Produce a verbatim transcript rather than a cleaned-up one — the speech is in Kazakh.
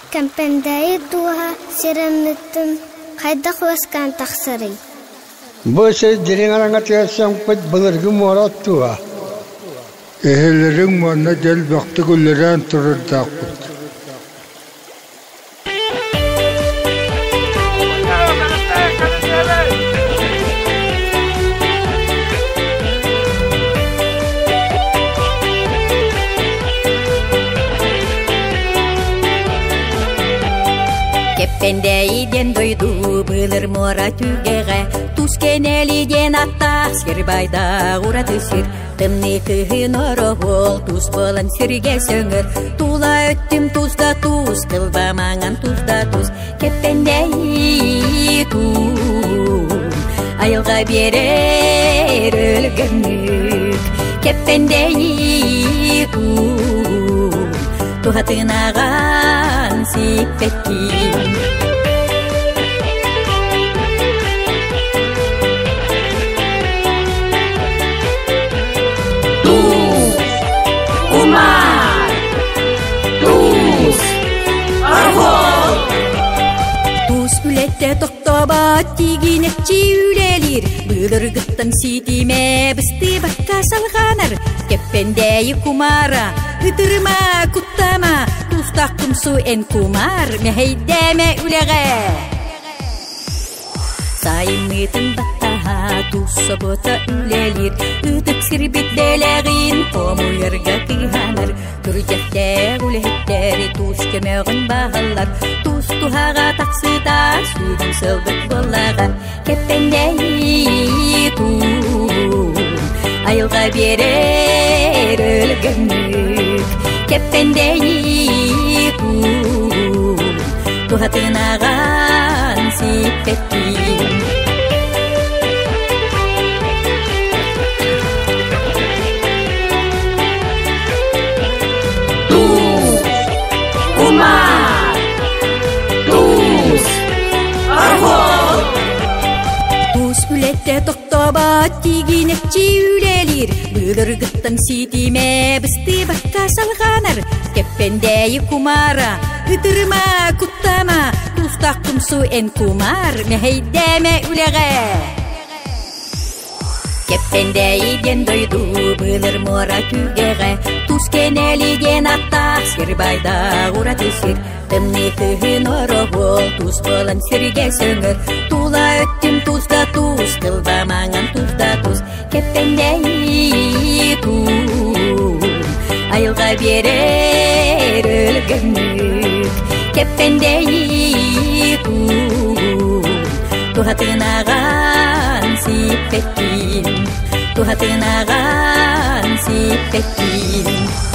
Кемпендәй туha серемнеттен кайда куаскан тахсырый. Бу се диреңараңа тиясаң пет былыргы морат туа. Эхелерің мана дел бақты гүллерен тұрырдақ бұд. Кеппендейден дойду былыр мора түгеге, тускенелиден атта сирбайда ура түсір. Тымны кыхын орохол туз болан сирге сөңір. Тула өттім тузда туз, кылба маңан тузда туз. Кеппендей тум, айылға берер өлгінік. Кеппендей тум, тухатынаған сиппеккин. Умар, туз, архол. Туз үлетте тоқтоба тигинекчи үлелир. Былыргыттан ситиме бісті баққа салғанар. Кеппендейі кумара, үтірма күттама. Тустаққым су эн кумар, мехейдеме үлеге. Сайымытын баттаға туз собота үлелир. Үтік сірбет делегін қому ерге кыйханар. Күржетте үлеттері туз кемеғын бағалар. Туз тухаға тақсыда сүйдің сылбыт болаға. Кеппендей тум, айылға берер өлгінік. Кеппендей тум, тухатынаған сиппеккин. Туз, умар, туз, архол. Туз үлетте тоқтоба тигинекчи үлелир. Былыргыттан ситиме бісті баққа салғанар. Кеппендейі кумара, үтірма күттама. Тустаққым су эн кумар, мехейдеме үлеге. Кеппендейден дойду былыр мора түгеге. Тускенелиден атта сирбайда ура түсір. Тымны кыхын орохол туз болан сирге сөңір. Тула өттім тузда туз, кылба маңан тузда туз. Кеппендей тум, айылға берер өлгінік. Кеппендей тум, тухатынаған сиппеккин. Тухатынаған сиппеккин.